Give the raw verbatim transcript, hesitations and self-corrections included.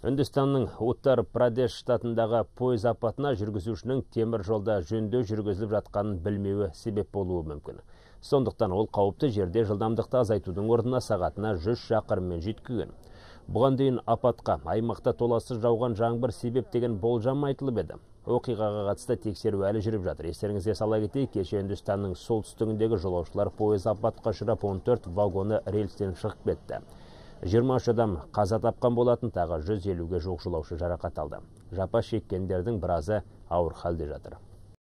Үндістанның Уттар-Прадеш штатындағы пойыз апатына жүргізушінің темір жолда жөндеу жүргізіліп жатқанын білмеуі себеп болуы мүмкін. Сондықтан ол қауіпті жерде жылдамдықты азайтудың орнына сағатына жүз шақырыммен жеткізген. Бұған дейін апатқа аймақта толассыз жауған жаңбыр себеп деген болжам айтылып еді. Оқиғаға қатысты тексеру әлі жүріп жатыр. Естеріңізге сала кетейік, кеше Үндістанның солтүстігіндегі жолаушылар пойыз апатқа ұшырап он төрт вагоны рельстен шығып кетті. жиырма үш адам қаза тапқан болатын, тағы жүз елуге жуық жолаушы жарақат алды. Жапа шеккендердің біразы ауыр халде жатыр.